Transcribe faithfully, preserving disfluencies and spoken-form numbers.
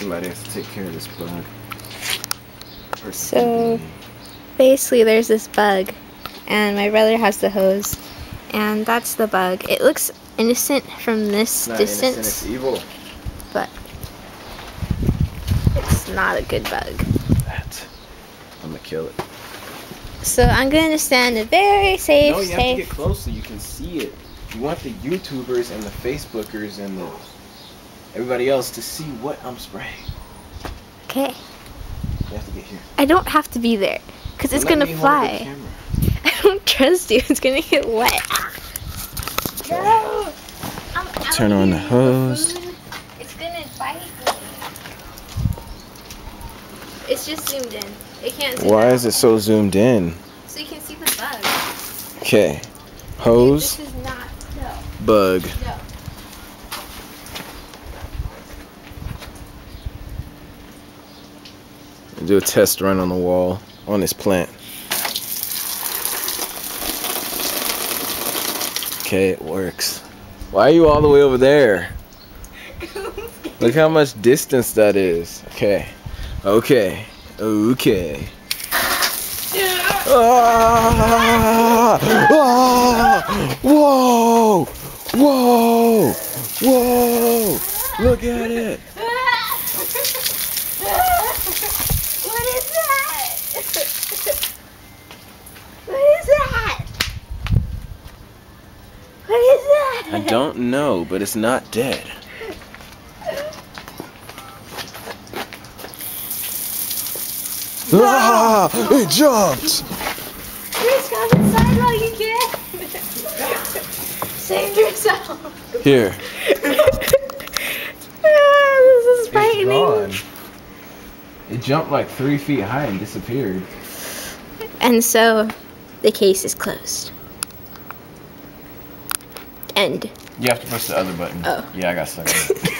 Somebody has to take care of this bug. Or So basically there's this bug and my brother has the hose and that's the bug. It looks innocent from this it's not distance. Innocent, it's evil. But it's not a good bug. That. I'm gonna kill it. So I'm going to stand a very safe, No, you safe. have to get close so you can see it. You want the YouTubers and the Facebookers and the everybody else to see what I'm spraying. Okay. You have to get here. I don't have to be there, because it's Let gonna me hold the fly. camera. I don't trust you. It's gonna get wet. Okay. No. I'm out Turn on here, the hose. buffoon. It's gonna bite me. It's just zoomed in. It can't zoom Why out. is it so zoomed in? So you can see the bug. Okay. Hose. Dude, this is not. No. Bug. No. Do a test run on the wall on this plant. Okay, it works. Why are you all the way over there? Look how much distance that is. Okay. Okay. Okay. Ah! Ah! Whoa! Whoa! Whoa! Look at it! What is that? What is that? What is that? I don't know, but it's not dead. No. Ah! It jumped! Chris, come inside while you can. Save yourself. Here. Ah, this is frightening. It's gone. It jumped like three feet high and disappeared. And so, the case is closed. End. You have to push the other button. Oh. Yeah, I got stuck on it.